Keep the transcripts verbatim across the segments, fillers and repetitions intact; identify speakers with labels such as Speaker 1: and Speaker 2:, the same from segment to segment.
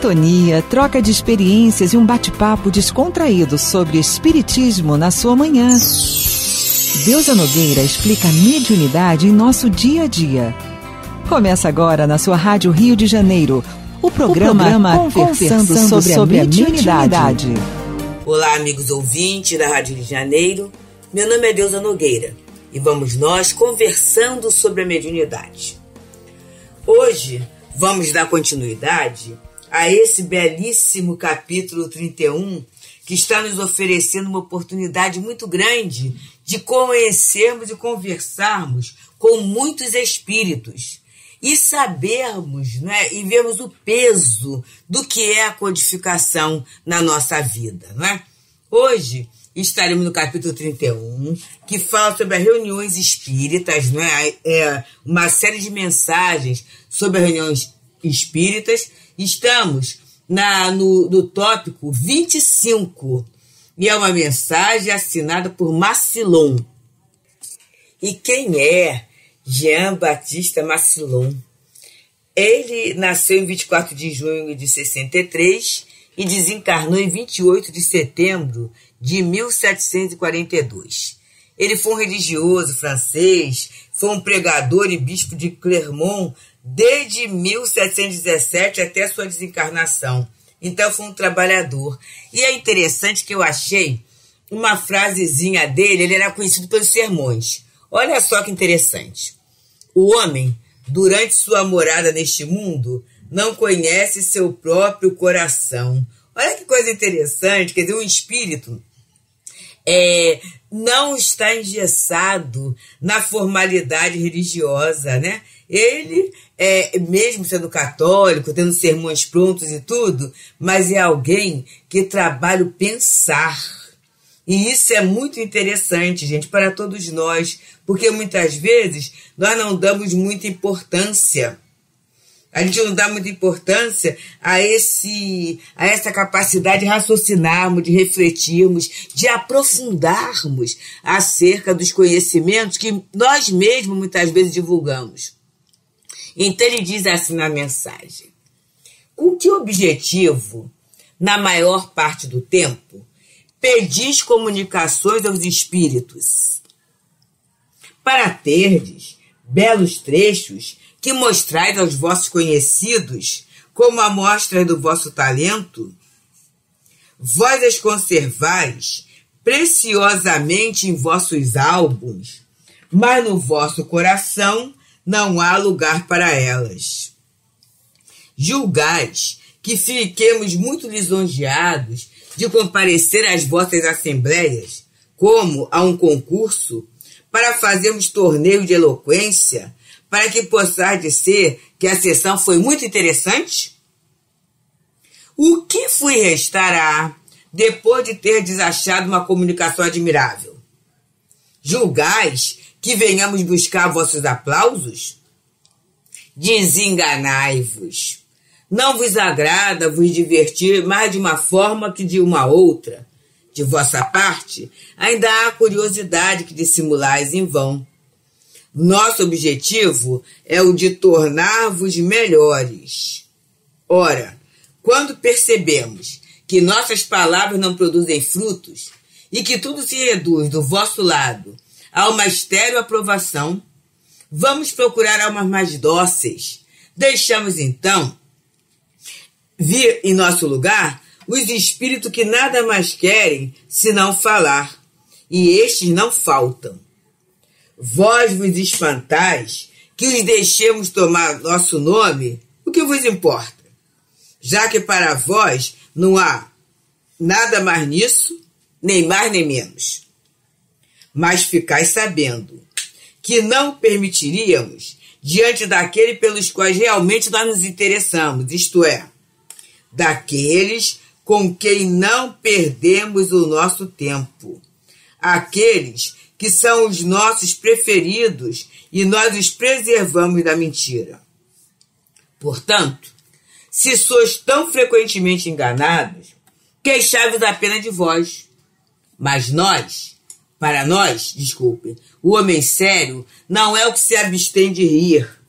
Speaker 1: sintonia, troca de experiências e um bate-papo descontraído sobre espiritismo na sua manhã. Deusa Nogueira explica a mediunidade em nosso dia a dia. Começa agora na sua Rádio Rio de Janeiro, o programa, o programa Conversando sobre, sobre a Mediunidade.
Speaker 2: Olá, amigos ouvintes da Rádio Rio de Janeiro. Meu nome é Deusa Nogueira e vamos nós conversando sobre a mediunidade. Hoje vamos dar continuidade a esse belíssimo capítulo trinta e um, que está nos oferecendo uma oportunidade muito grande de conhecermos e conversarmos com muitos espíritos e sabermos, né, e vermos o peso do que é a codificação na nossa vida. Não é? Hoje estaremos no capítulo trinta e um, que fala sobre as reuniões espíritas, não é? É uma série de mensagens sobre as reuniões espíritas. Estamos na, no, no tópico vinte e cinco, e é uma mensagem assinada por Macilon. E quem é Jean Baptiste Macilon? Ele nasceu em vinte e quatro de junho de sessenta e três e desencarnou em vinte e oito de setembro de mil setecentos e quarenta e dois. Ele foi um religioso francês, foi um pregador e bispo de Clermont desde mil setecentos e dezessete até sua desencarnação. Então foi um trabalhador. E é interessante que eu achei uma frasezinha dele, ele era conhecido pelos sermões. Olha só que interessante. O homem, durante sua morada neste mundo, não conhece seu próprio coração. Olha que coisa interessante, quer dizer, um espírito é, não está engessado na formalidade religiosa, né? Ele, é, mesmo sendo católico, tendo sermões prontos e tudo, mas é alguém que trabalha o pensar. E isso é muito interessante, gente, para todos nós, porque muitas vezes nós não damos muita importância. A gente não dá muita importância a, esse, a essa capacidade de raciocinarmos, de refletirmos, de aprofundarmos acerca dos conhecimentos que nós mesmos muitas vezes divulgamos. Então ele diz assim na mensagem: com que objetivo, na maior parte do tempo, pedis comunicações aos espíritos? Para terdes belos trechos que mostrais aos vossos conhecidos como amostras do vosso talento? Vós as conservais preciosamente em vossos álbuns, mas no vosso coração não há lugar para elas. Julgais que fiquemos muito lisonjeados de comparecer às vossas assembleias, como a um concurso, para fazermos torneio de eloquência, para que possais dizer que a sessão foi muito interessante? O que fui restar a, depois de ter desachado uma comunicação admirável? Julgais que venhamos buscar vossos aplausos? Desenganai-vos. Não vos agrada vos divertir mais de uma forma que de uma outra. De vossa parte, ainda há curiosidade que dissimulais em vão. Nosso objetivo é o de tornar-vos melhores. Ora, quando percebemos que nossas palavras não produzem frutos e que tudo se reduz do vosso lado a uma estéril aprovação, vamos procurar almas mais dóceis. Deixamos, então, vir em nosso lugar os espíritos que nada mais querem senão falar, e estes não faltam. Vós vos espantais que os deixemos tomar nosso nome, o que vos importa? Já que para vós não há nada mais nisso, nem mais nem menos. Mas ficais sabendo que não permitiríamos diante daquele pelos quais realmente nós nos interessamos, isto é, daqueles com quem não perdemos o nosso tempo, aqueles que são os nossos preferidos e nós os preservamos da mentira. Portanto, se sois tão frequentemente enganados, queixai-vos apenas de vós. Mas nós, para nós, desculpe, o homem sério não é o que se abstém de rir,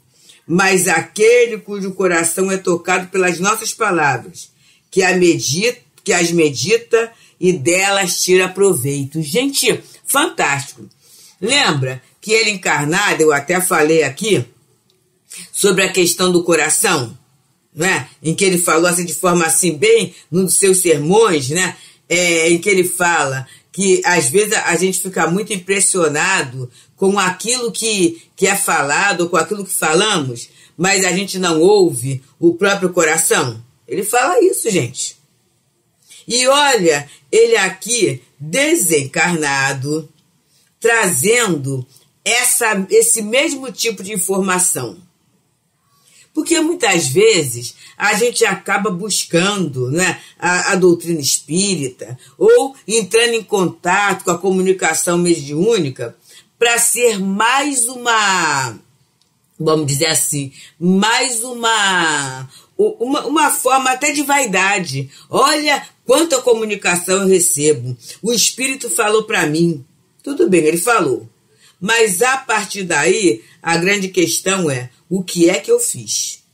Speaker 2: mas aquele cujo coração é tocado pelas nossas palavras, que, a medita, que as medita e delas tira proveito. Gente, fantástico. Lembra que ele encarnado, eu até falei aqui, sobre a questão do coração, né? Em que ele falou assim, de forma assim, bem, num dos seus sermões, né? É, em que ele fala que às vezes a gente fica muito impressionado com aquilo que, que é falado, com aquilo que falamos, mas a gente não ouve o próprio coração. Ele fala isso, gente. E olha, ele aqui, desencarnado, trazendo essa, esse mesmo tipo de informação. Porque muitas vezes a gente acaba buscando, né, a, a doutrina espírita ou entrando em contato com a comunicação mediúnica para ser mais uma, vamos dizer assim, mais uma, uma, uma forma até de vaidade. Olha quanta comunicação eu recebo. O espírito falou para mim. Tudo bem, ele falou. Mas a partir daí, a grande questão é, o que é que eu fiz?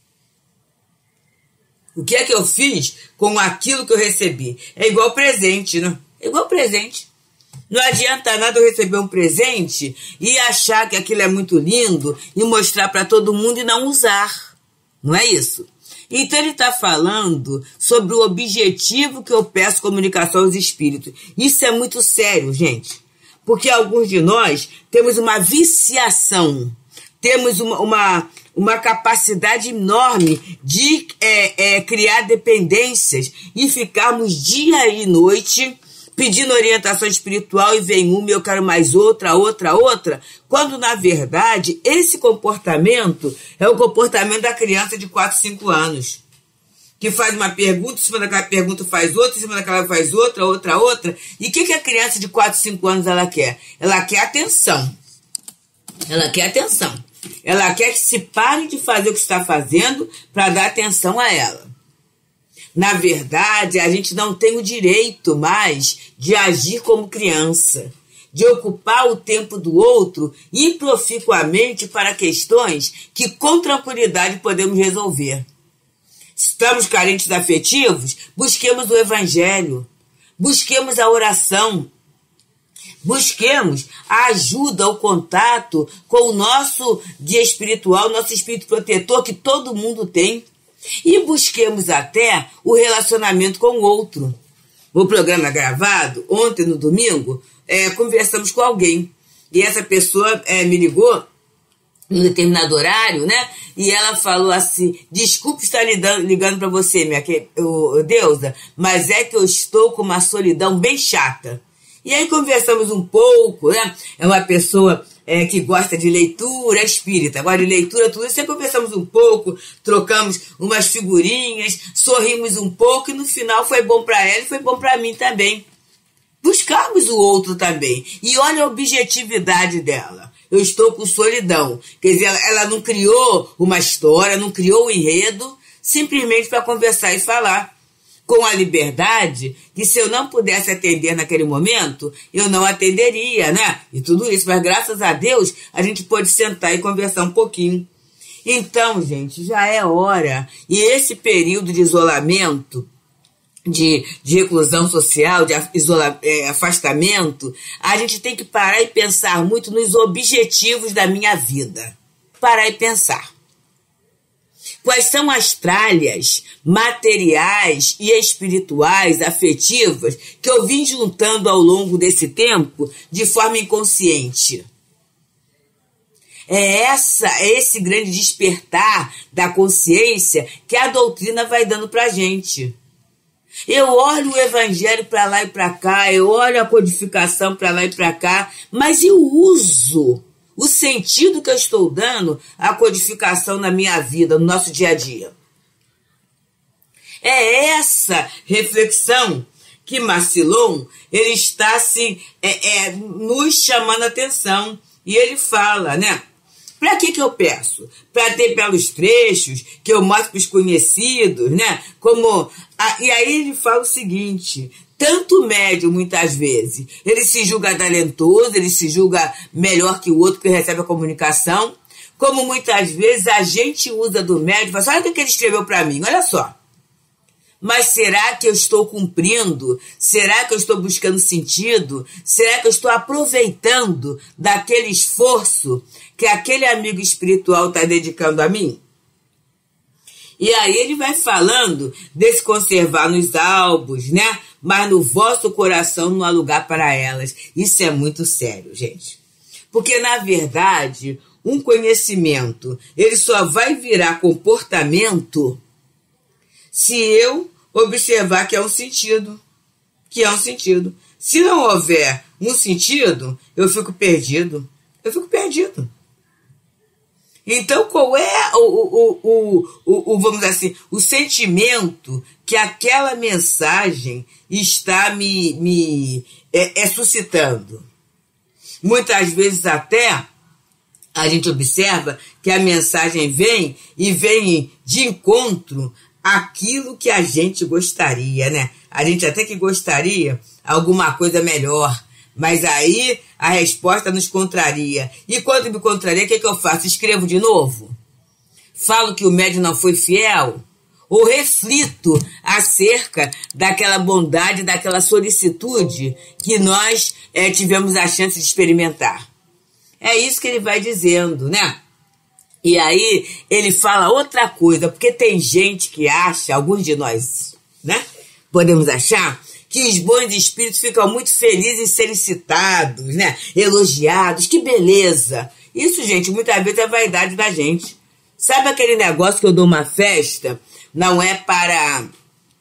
Speaker 2: O que é que eu fiz com aquilo que eu recebi? É igual presente, não? É igual presente. Não adianta nada eu receber um presente e achar que aquilo é muito lindo e mostrar para todo mundo e não usar. Não é isso? Então ele está falando sobre o objetivo que eu peço comunicação aos espíritos. Isso é muito sério, gente. Porque alguns de nós temos uma viciação, temos uma, uma, uma capacidade enorme de é, é, criar dependências e ficarmos dia e noite pedindo orientação espiritual e vem uma, eu quero mais outra, outra, outra, quando na verdade esse comportamento é o comportamento da criança de quatro, cinco anos. Que faz uma pergunta, em cima daquela pergunta faz outra, em cima daquela faz outra, outra, outra. E o que, que a criança de quatro, cinco anos ela quer? Ela quer atenção. Ela quer atenção. Ela quer que se pare de fazer o que está fazendo para dar atenção a ela. Na verdade, a gente não tem o direito mais de agir como criança, de ocupar o tempo do outro improficuamente para questões que com tranquilidade podemos resolver. Estamos carentes afetivos? Busquemos o evangelho, busquemos a oração, busquemos a ajuda, o contato com o nosso guia espiritual, nosso espírito protetor que todo mundo tem, e busquemos até o relacionamento com o outro. O programa gravado, ontem no domingo, é, conversamos com alguém, e essa pessoa é, me ligou em um determinado horário, né? E ela falou assim, desculpe estar ligando, ligando para você, minha que, oh, Deusa, mas é que eu estou com uma solidão bem chata. E aí conversamos um pouco, né? É uma pessoa é, que gosta de leitura, é espírita, gosta de leitura, tudo isso. Aí conversamos um pouco, trocamos umas figurinhas, sorrimos um pouco e no final foi bom para ela e foi bom para mim também. Buscamos o outro também. E olha a objetividade dela. Eu estou com solidão. Quer dizer, ela, ela não criou uma história, não criou um enredo, simplesmente para conversar e falar. Com a liberdade que se eu não pudesse atender naquele momento, eu não atenderia, né? E tudo isso. Mas graças a Deus, a gente pode sentar e conversar um pouquinho. Então, gente, já é hora. E esse período de isolamento, De, de reclusão social, de isola, é, afastamento, a gente tem que parar e pensar muito nos objetivos da minha vida. Parar e pensar. Quais são as tralhas materiais e espirituais, afetivas, que eu vim juntando ao longo desse tempo de forma inconsciente? É, essa, é esse grande despertar da consciência que a doutrina vai dando pra gente. Eu olho o evangelho para lá e para cá, eu olho a codificação para lá e para cá, mas e o uso, o sentido que eu estou dando à codificação na minha vida, no nosso dia a dia? É essa reflexão que Marcilon, ele está assim, é, é, nos chamando a atenção. E ele fala, né? Para que que eu peço? Para ter belos trechos que eu mostro para os conhecidos, né? Como, a, e aí ele fala o seguinte, tanto o médium, muitas vezes, ele se julga talentoso, ele se julga melhor que o outro que recebe a comunicação, como muitas vezes a gente usa do médium, fala assim, olha o que ele escreveu para mim, olha só. Mas será que eu estou cumprindo? Será que eu estou buscando sentido? Será que eu estou aproveitando daquele esforço que aquele amigo espiritual está dedicando a mim? E aí ele vai falando desse conservar nos álbuns, né? Mas no vosso coração não há lugar para elas. Isso é muito sério, gente. Porque, na verdade, um conhecimento, ele só vai virar comportamento se eu observar que é um sentido, que é um sentido. Se não houver um sentido, eu fico perdido. Eu fico perdido. Então, qual é o, o, o, o, o, vamos dizer assim, o sentimento que aquela mensagem está me, me é, é suscitando? Muitas vezes até a gente observa que a mensagem vem e vem de encontro àquilo que a gente gostaria, né? A gente até que gostaria alguma coisa melhor, mas aí a resposta nos contraria. E quando me contraria, o que, que eu faço? Escrevo de novo? Falo que o médium não foi fiel? Ou reflito acerca daquela bondade, daquela solicitude que nós é, tivemos a chance de experimentar? É isso que ele vai dizendo, né? E aí ele fala outra coisa, porque tem gente que acha, alguns de nós, né? Podemos achar que os bons espíritos ficam muito felizes em serem citados, né? Elogiados, que beleza. Isso, gente, muitas vezes é vaidade da gente. Sabe aquele negócio que eu dou uma festa, não é para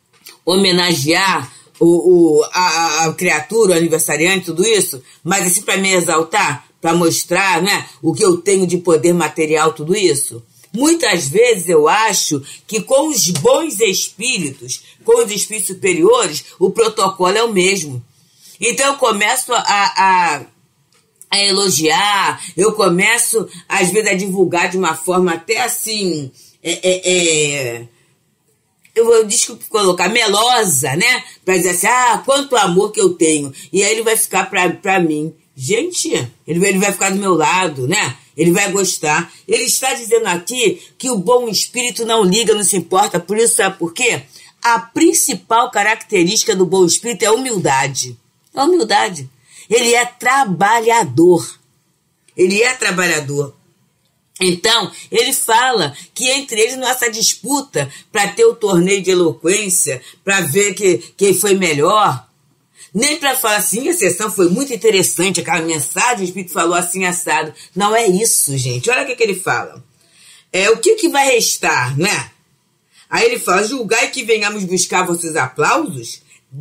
Speaker 2: homenagear o, o, a, a criatura, o aniversariante, tudo isso, mas assim para me exaltar, para mostrar, né, o que eu tenho de poder material, tudo isso? Muitas vezes eu acho que com os bons espíritos, com os espíritos superiores, o protocolo é o mesmo. Então eu começo a, a, a elogiar, eu começo às vezes a divulgar de uma forma até assim, é, é, é, eu, eu desculpe colocar, melosa, né? Para dizer assim, ah, quanto amor que eu tenho. E aí ele vai ficar para mim. Gente, ele vai, ele vai ficar do meu lado, né? Ele vai gostar. Ele está dizendo aqui que o bom espírito não liga, não se importa. Por isso, sabe por quê? A principal característica do bom espírito é a humildade. É a humildade. Ele é trabalhador. Ele é trabalhador. Então, ele fala que entre eles não há essa disputa para ter o torneio de eloquência, para ver que, quem foi melhor. Nem para falar assim, a sessão foi muito interessante, aquela mensagem, o Espírito falou assim, assado. Não é isso, gente. Olha o que, que ele fala. É, o que, que vai restar, né? Aí ele fala, julgai que venhamos buscar vossos aplausos,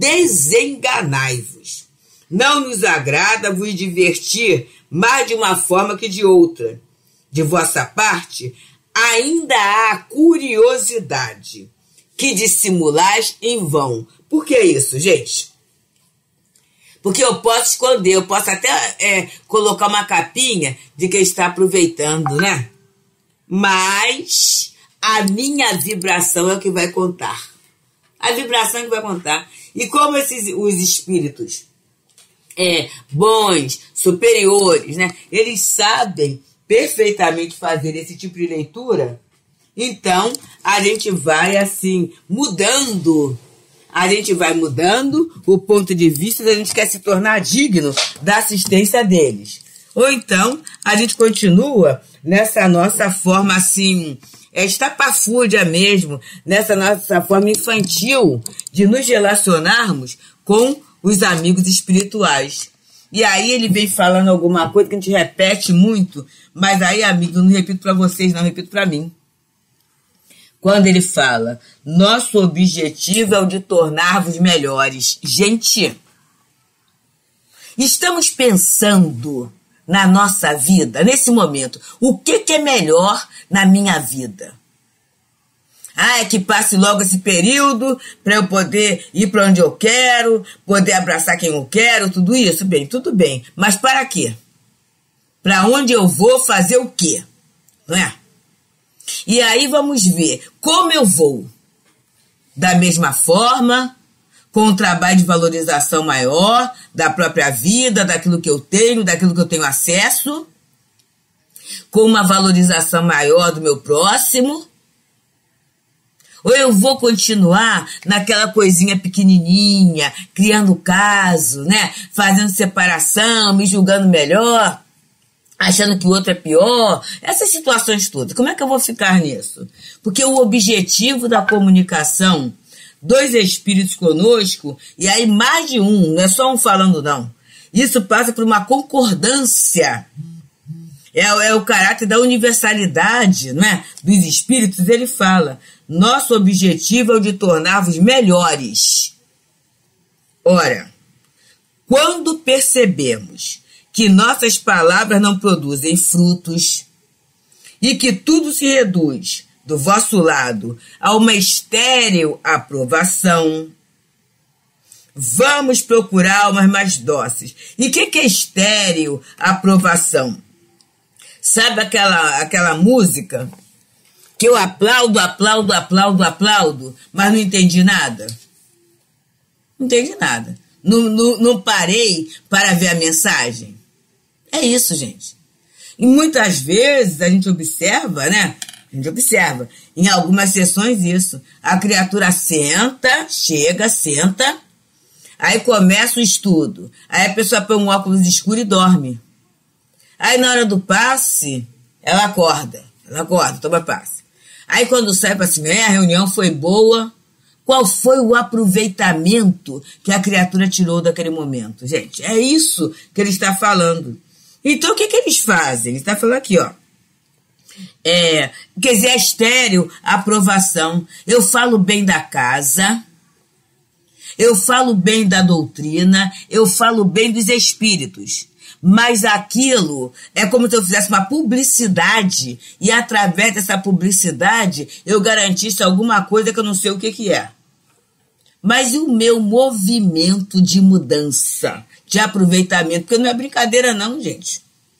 Speaker 2: desenganai-vos. Não nos agrada vos divertir mais de uma forma que de outra. De vossa parte, ainda há curiosidade, que dissimulais em vão. Por que isso, gente? Porque eu posso esconder, eu posso até é, colocar uma capinha de quem está aproveitando, né? Mas a minha vibração é o que vai contar. A vibração é que vai contar. E como esses, os espíritos é, bons, superiores, né? Eles sabem perfeitamente fazer esse tipo de leitura, então a gente vai assim, mudando. A gente vai mudando o ponto de vista, a gente quer se tornar digno da assistência deles. Ou então, a gente continua nessa nossa forma assim, é, estapafúrdia mesmo, nessa nossa forma infantil de nos relacionarmos com os amigos espirituais. E aí ele vem falando alguma coisa que a gente repete muito, mas aí, amigo, eu não repito para vocês, não repito para mim. Quando ele fala, nosso objetivo é o de tornar-vos melhores. Gente, estamos pensando na nossa vida, nesse momento, o que, que é melhor na minha vida? Ah, é que passe logo esse período para eu poder ir para onde eu quero, poder abraçar quem eu quero, tudo isso? Bem, tudo bem. Mas para quê? Para onde eu vou fazer o quê? Não é? E aí vamos ver como eu vou. Da mesma forma, com um trabalho de valorização maior da própria vida, daquilo que eu tenho, daquilo que eu tenho acesso. com uma valorização maior do meu próximo? Ou eu vou continuar naquela coisinha pequenininha, criando caso, né? Fazendo separação, me julgando melhor, achando que o outro é pior? Essas situações todas, como é que eu vou ficar nisso? Porque o objetivo da comunicação, dois espíritos conosco, e aí mais de um, não é só um falando não. Isso passa por uma concordância. É, é o caráter da universalidade, né, dos espíritos. Ele fala, nosso objetivo é o de tornar-vos melhores. Ora, quando percebemos que nossas palavras não produzem frutos e que tudo se reduz, do vosso lado, a uma estéril aprovação, vamos procurar almas mais dóceis. E o que, que é estéril aprovação? Sabe aquela, aquela música que eu aplaudo, aplaudo, aplaudo, aplaudo, mas não entendi nada? Não entendi nada. Não, não, não parei para ver a mensagem. É isso, gente. E muitas vezes a gente observa, né? A gente observa em algumas sessões isso. A criatura senta, chega, senta, aí começa o estudo. Aí a pessoa põe um óculos escuro e dorme. Aí na hora do passe, ela acorda. Ela acorda, toma passe. Aí quando sai para assim, a reunião foi boa. Qual foi o aproveitamento que a criatura tirou daquele momento? Gente, é isso que ele está falando. Então o que, que eles fazem? Ele está falando aqui, ó. É, quer dizer, é estéril a aprovação. Eu falo bem da casa, eu falo bem da doutrina, eu falo bem dos espíritos. Mas aquilo é como se eu fizesse uma publicidade e através dessa publicidade eu garantisse alguma coisa que eu não sei o que, que é. Mas e o meu movimento de mudança, de aproveitamento? Porque não é brincadeira não, gente.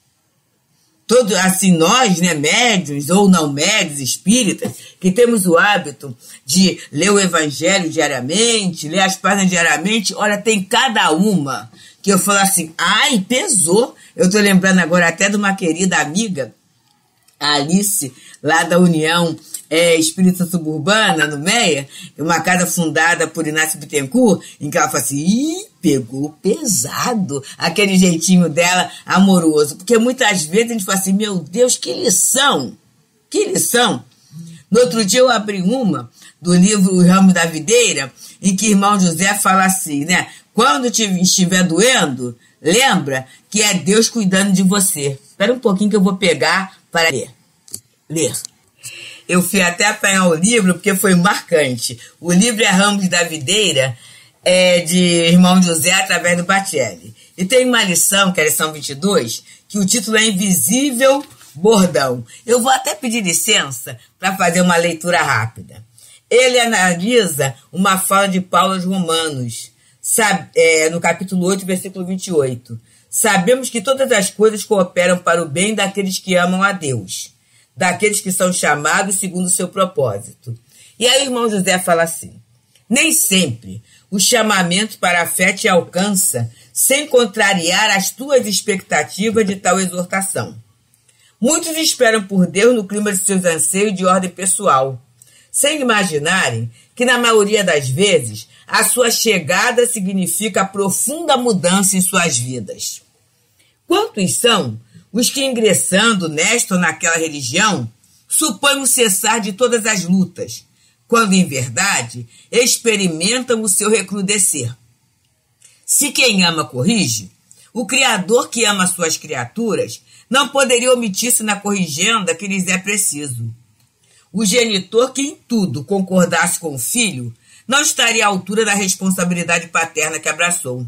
Speaker 2: Todo, assim, nós, né, médiuns ou não médiuns, espíritas, que temos o hábito de ler o evangelho diariamente, ler as páginas diariamente, olha, tem cada uma que eu falo assim, ai, pesou. Eu tô lembrando agora até de uma querida amiga, a Alice, lá da União é, Espírita Suburbana, no Meia, uma casa fundada por Inácio Bittencourt, em que ela fala assim, ih, pegou pesado, aquele jeitinho dela amoroso, porque muitas vezes a gente fala assim, meu Deus, que lição, que lição. No outro dia eu abri uma do livro O Ramo da Videira, em que irmão José fala assim, né, quando te estiver doendo, lembra que é Deus cuidando de você. Espera um pouquinho que eu vou pegar para ler. Ler. Eu fui até apanhar o livro porque foi marcante. O livro é Ramos da Videira, é de irmão José, através do Batelli. E tem uma lição, que é a lição vinte e dois, que o título é Invisível Bordão. Eu vou até pedir licença para fazer uma leitura rápida. Ele analisa uma fala de Paulo aos Romanos, sabe, é, no capítulo oito, versículo vinte e oito. Sabemos que todas as coisas cooperam para o bem daqueles que amam a Deus, daqueles que são chamados segundo o seu propósito. E aí o irmão José fala assim, nem sempre o chamamento para a fé te alcança sem contrariar as tuas expectativas de tal exortação. Muitos esperam por Deus no clima de seus anseios de ordem pessoal, sem imaginarem que, na maioria das vezes, a sua chegada significa profunda mudança em suas vidas. Quantos são os que, ingressando nesta ou naquela religião, supõem o cessar de todas as lutas, quando, em verdade, experimentam o seu recrudescer? Se quem ama corrige, o Criador que ama suas criaturas não poderia omitir-se na corrigenda que lhes é preciso. O genitor que em tudo concordasse com o filho não estaria à altura da responsabilidade paterna que abraçou.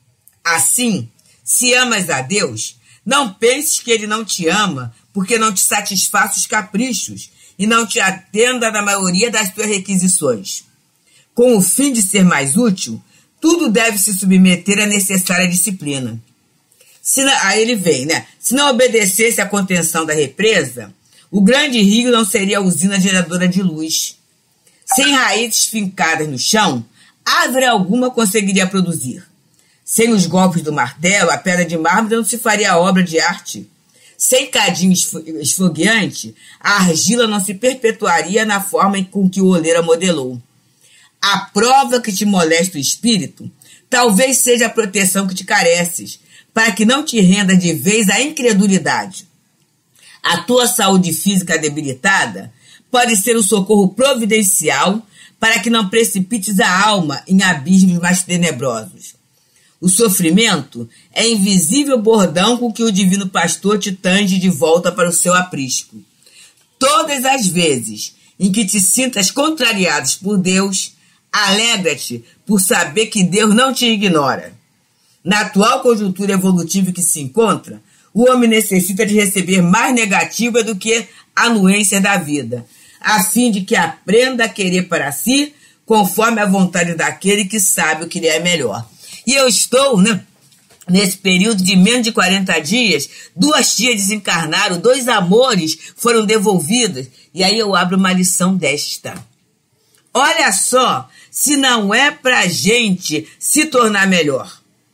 Speaker 2: Assim, se amas a Deus, não penses que Ele não te ama porque não te satisfaz os caprichos e não te atenda na maioria das tuas requisições. Com o fim de ser mais útil, tudo deve se submeter à necessária disciplina. Se não, aí ele vem, né? Se não obedecesse à contenção da represa, o grande rio não seria a usina geradora de luz. Sem raízes fincadas no chão, árvore alguma conseguiria produzir. Sem os golpes do martelo, a pedra de mármore não se faria obra de arte. Sem cadinho esfogueante, a argila não se perpetuaria na forma com que o oleiro a modelou. A prova que te molesta o espírito talvez seja a proteção que te careces, para que não te renda de vez à incredulidade. A tua saúde física debilitada pode ser o socorro providencial para que não precipites a alma em abismos mais tenebrosos. O sofrimento é invisível bordão com que o divino pastor te tange de volta para o seu aprisco. Todas as vezes em que te sintas contrariado por Deus, alegra-te por saber que Deus não te ignora. Na atual conjuntura evolutiva que se encontra, o homem necessita de receber mais negativa do que anuência da vida, a fim de que aprenda a querer para si, conforme a vontade daquele que sabe o que lhe é melhor. E eu estou, né, nesse período de menos de quarenta dias, duas tias desencarnaram, dois amores foram devolvidos, e aí eu abro uma lição desta. Olha só, se não é pra gente se tornar melhor.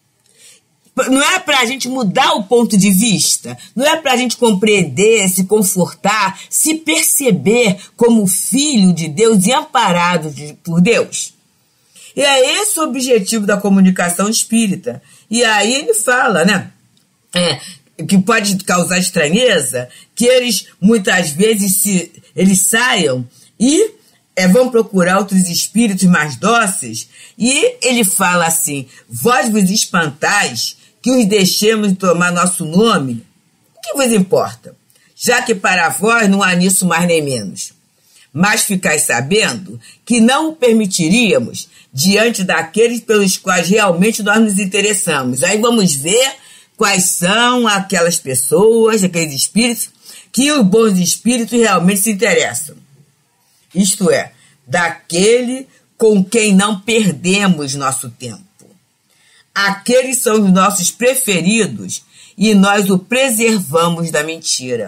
Speaker 2: Não é para a gente mudar o ponto de vista, não é para a gente compreender, se confortar, se perceber como filho de Deus e amparado de, por Deus. E é esse o objetivo da comunicação espírita. E aí ele fala, né, é, que pode causar estranheza, que eles muitas vezes se, eles saiam e é, vão procurar outros espíritos mais dóceis. E ele fala assim, vós vos espantais que os deixemos tomar nosso nome, o que vos importa? Já que para vós não há nisso mais nem menos. Mas ficais sabendo que não o permitiríamos diante daqueles pelos quais realmente nós nos interessamos. Aí vamos ver quais são aquelas pessoas, aqueles espíritos, que os bons espíritos realmente se interessam. Isto é, daquele com quem não perdemos nosso tempo. Aqueles são os nossos preferidos e nós o preservamos da mentira.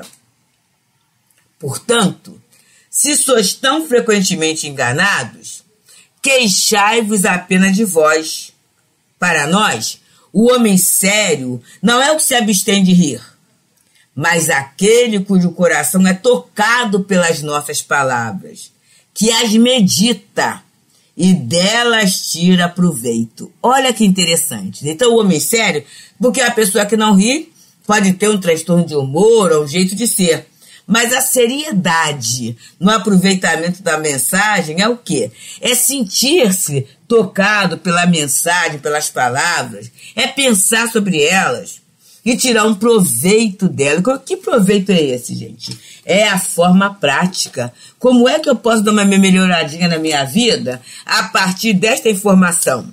Speaker 2: Portanto, se sois tão frequentemente enganados, queixai-vos apenas de vós. Para nós, o homem sério não é o que se abstém de rir, mas aquele cujo coração é tocado pelas nossas palavras, que as medita e delas tira proveito. Olha que interessante. Então, o homem sério, porque a pessoa que não ri pode ter um transtorno de humor ou um jeito de ser. Mas a seriedade no aproveitamento da mensagem é o quê? É sentir-se tocado pela mensagem, pelas palavras, é pensar sobre elas e tirar um proveito dela. Que proveito é esse, gente? É a forma prática. Como é que eu posso dar uma melhoradinha na minha vida a partir desta informação?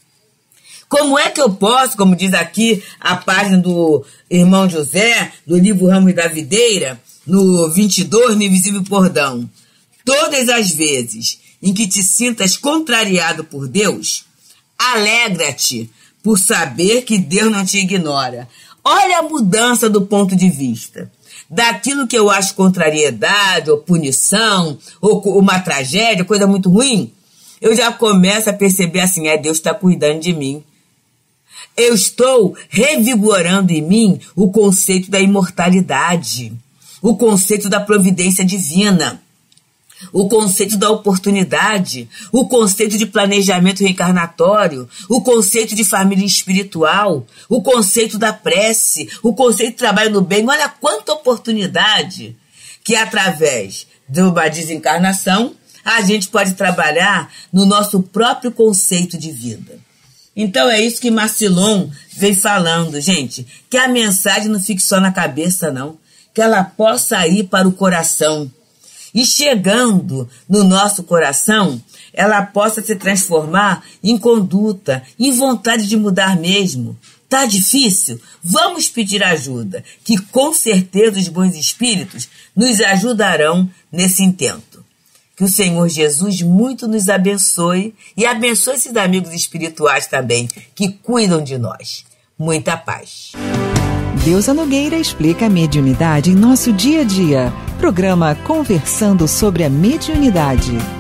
Speaker 2: Como é que eu posso, como diz aqui a página do irmão José, do livro Ramos da Videira, no vinte e dois, no Invisível Bordão, todas as vezes em que te sintas contrariado por Deus, alegra-te por saber que Deus não te ignora. Olha a mudança do ponto de vista. Daquilo que eu acho contrariedade, ou punição, ou uma tragédia, coisa muito ruim, eu já começo a perceber assim, é, Deus está cuidando de mim. Eu estou revigorando em mim o conceito da imortalidade, o conceito da providência divina, o conceito da oportunidade, o conceito de planejamento reencarnatório, o conceito de família espiritual, o conceito da prece, o conceito de trabalho no bem. Olha quanta oportunidade que através de uma desencarnação a gente pode trabalhar no nosso próprio conceito de vida. Então é isso que Marcilon vem falando, gente, que a mensagem não fique só na cabeça, não, que ela possa ir para o coração. E chegando no nosso coração, ela possa se transformar em conduta, em vontade de mudar mesmo. Tá difícil? Vamos pedir ajuda, que com certeza os bons espíritos nos ajudarão nesse intento. Que o Senhor Jesus muito nos abençoe e abençoe esses amigos espirituais também, que cuidam de nós. Muita paz.
Speaker 1: Deusa Nogueira explica a mediunidade em nosso dia a dia. Programa Conversando sobre a Mediunidade.